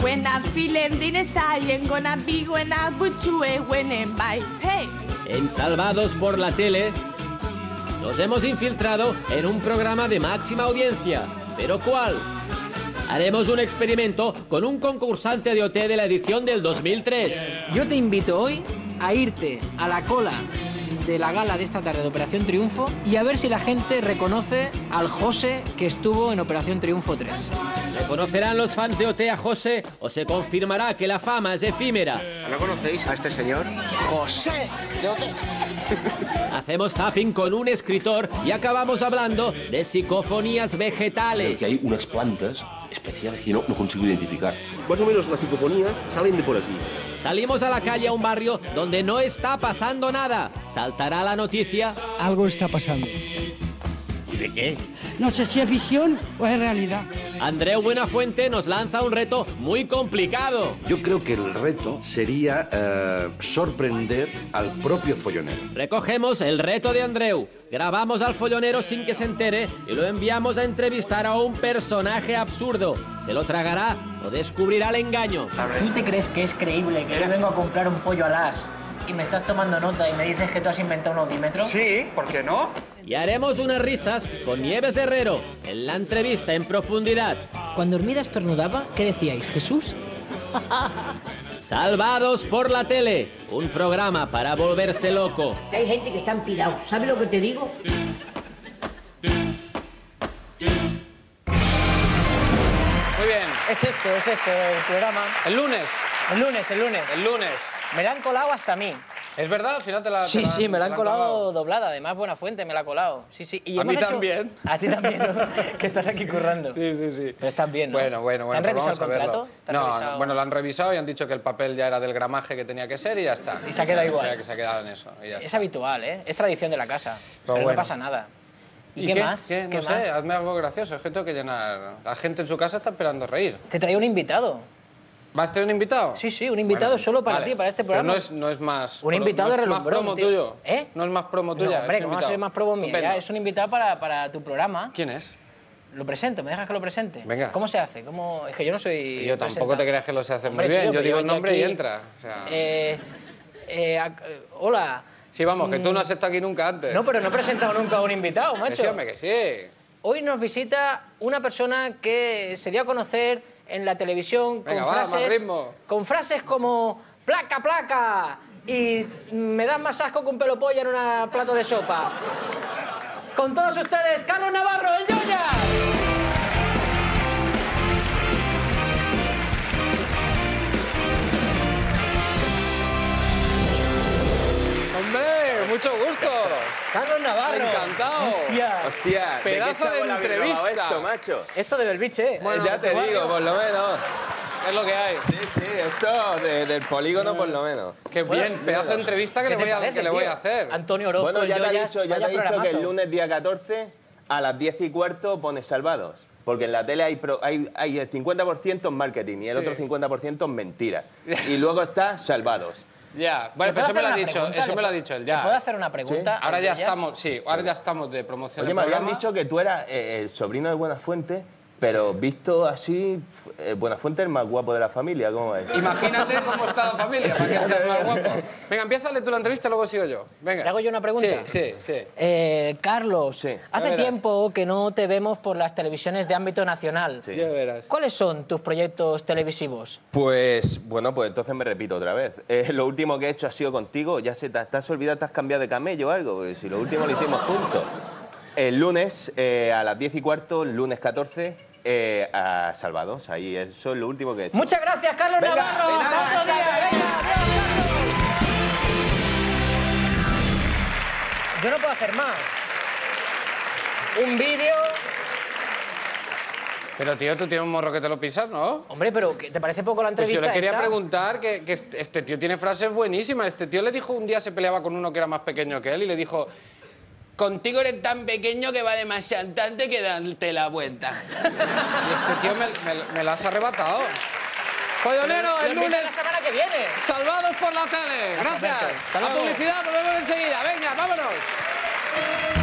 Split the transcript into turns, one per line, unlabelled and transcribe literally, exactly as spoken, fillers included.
When I'm feeling the I'm gonna be when I put you away when I'm by. Hey.
En Salvados por la Tele, nos hemos infiltrado en un programa de máxima audiencia. ¿Pero cuál? Haremos un experimento con un concursante de O T de la edición del dos mil tres.
Yo te invito hoy a irte a la cola de la gala de esta tarde de Operación Triunfo y a ver si la gente reconoce al José que estuvo en Operación Triunfo tres.
¿Reconocerán los fans de O T a José o se confirmará que la fama es efímera?
¿No conocéis a este señor? José de O T.
Hacemos zapping con un escritor y acabamos hablando de psicofonías vegetales.
Que hay unas plantas especiales que no, no consigo identificar. Más o menos las psicofonías salen de por aquí.
Salimos a la calle a un barrio donde no está pasando nada. ¿Saltará la noticia?
Algo está pasando.
¿Y de qué?
No sé si es visión o es realidad.
Andreu Buenafuente nos lanza un reto muy complicado.
Yo creo que el reto sería eh, sorprender al propio follonero.
Recogemos el reto de Andreu, grabamos al follonero sin que se entere y lo enviamos a entrevistar a un personaje absurdo. ¿Se lo tragará o descubrirá el engaño?
¿Tú te crees que es creíble que yo vengo a comprar un pollo al as y me estás tomando nota y me dices que tú has inventado un audímetro?
Sí, ¿por qué no?
Y haremos unas risas con Nieves Herrero en la entrevista en profundidad.
Cuando Hermida estornudaba, ¿qué decíais, Jesús?
Salvados por la Tele, un programa para volverse loco.
Hay gente que está empilado, ¿sabes lo que te digo?
Muy bien.
Es este, es este el programa.
El lunes.
El lunes, el lunes.
El lunes.
Me la han colado hasta a mí.
¿Es verdad? Al final te la...
Sí,
te la,
sí, me la han
te
colado doblada. Además, Buenafuente me la ha colado. Sí, sí. Y
a
hemos
mí
hecho...
también.
A ti también, ¿no? Que estás aquí currando.
Sí, sí, sí.
Pero estás bien, ¿no?
Bueno, bueno, bueno.
¿Te han
pues
revisado el
vamos a
contrato?
verlo.
¿Te han
No,
revisado?
no, bueno, lo han revisado y han dicho que el papel ya era del gramaje que tenía que ser y ya está.
Y se ha quedado igual.
O sea, que se ha quedado en eso. Y ya
Es
está.
habitual, ¿eh? Es tradición de la casa. Pero,
bueno.
no pasa nada. ¿Y,
¿Y
qué, más?
¿Qué?
¿Qué
No
más?
sé, hazme algo gracioso. Es que tengo que llenar... La gente en su casa está esperando reír.
Te traía un invitado.
¿Vas a tener un invitado?
Sí, sí, un invitado
Bueno,
solo para
vale.
ti, para este
Pero
programa.
no es, no es más...
Un
pro-
invitado
no
de
es más
relumbrón,
promo
tío.
tuyo.
¿Eh?
No es más promo
No,
tuya.
hombre,
es un
¿cómo va a ser
invitado.
más promo mía?
Estupendo.
Ya es un invitado para, para tu programa.
¿Quién es?
Lo presento, ¿me dejas que lo presente?
Venga.
¿Cómo se hace? ¿Cómo... Es que yo no soy...
Yo tampoco
presentador.
te creas que lo sé hacer
Hombre,
muy bien.
tío,
Yo
pero
digo el
vengo
nombre y
aquí,
entra. O sea...
Eh, eh, ac- eh, hola.
Sí, vamos, que tú no has estado aquí nunca antes.
No, pero no he presentado nunca a un invitado,
Que
macho.
sí, hombre, que sí.
Hoy nos visita una persona que se dio a conocer en la televisión
Venga,
con
va, más
frases...
ritmo.
Con frases como placa, placa y me das más asco que un pelo polla en un plato de sopa. Con todos ustedes, Carlos Navarro, el Yoya.
Hombre, mucho gusto.
Carlos Navarro.
Encantado.
Hostia.
Hostia, ¿de qué
Pedazo de
chabola habéis grabado
entrevista.
esto, macho?
Esto de Belviche, ¿eh?
Eh, ya te digo, por lo menos.
Es lo que hay.
Sí, sí, esto de- del polígono por lo menos.
Qué bien, pedazo de entrevista que,
¿Qué
le
te
voy, a,
parece,
que le voy
tío?
a hacer.
Antonio Orozco,
Bueno, ya
el
te he
Yoyas,
dicho, ya te
vaya
he dicho que el
programazo.
lunes día catorce a las diez y cuarto pones Salvados. Porque en la tele hay, pro- hay, hay el cincuenta por ciento en marketing y el
Sí.
otro cincuenta por ciento en mentira. Y luego está Salvados.
Ya,
¿Le
bueno,
puedo
pero eso me
hacer
lo ha
una
dicho,
pregunta?
eso
¿Le
me lo ha
puedo-
dicho él
¿Le puedo
ya.
hacer una pregunta?
Ahora
al
ya
Yoyas?
estamos, sí, ahora ya estamos de promoción
Oye,
del
me habían
programa.
dicho que tú eras eh, el sobrino de Buenafuente, pero visto así, f- eh, Buenafuente es el más guapo de la familia, ¿cómo es?
Imagínate cómo está la familia, para que seas más guapo. Venga, empiézale tú la entrevista, luego sigo yo. Venga.
¿Le hago yo una pregunta?
Sí, sí, sí.
Eh, Carlos,
Sí.
hace
Ya verás.
tiempo que no te vemos por las televisiones de ámbito nacional.
Sí.
Ya verás.
¿Cuáles son tus proyectos televisivos?
Pues, bueno, pues entonces me repito otra vez. Eh, lo último que he hecho ha sido contigo. Ya se te, te has olvidado, te has cambiado de camello o algo, porque si lo último lo hicimos juntos. El lunes, eh, a las diez y cuarto, el lunes catorce, eh, a Salvados. Ahí, eso es lo último que he hecho.
Muchas gracias, Carlos
Venga,
Navarro.
de nada,
Hasta otro día.
chao.
Venga, adiós, Carlos. Yo no puedo hacer más. Un vídeo...
Pero, tío, tú tienes un morro que te lo pisas, ¿no?
Hombre, pero ¿qué- ¿te parece poco la
Pues
entrevista
yo le quería
esta?
preguntar que, que este este tío tiene frases buenísimas. Este tío le dijo un día, se peleaba con uno que era más pequeño que él y le dijo: contigo eres tan pequeño que vale más chantante que darte la vuelta. Y este tío me, me, me la has arrebatado. Follonero,
Lo
el
invito
lunes,
la semana que viene.
Salvados por la tele. Gracias.
Hasta
La
luego.
publicidad, volvemos enseguida. Venga, vámonos.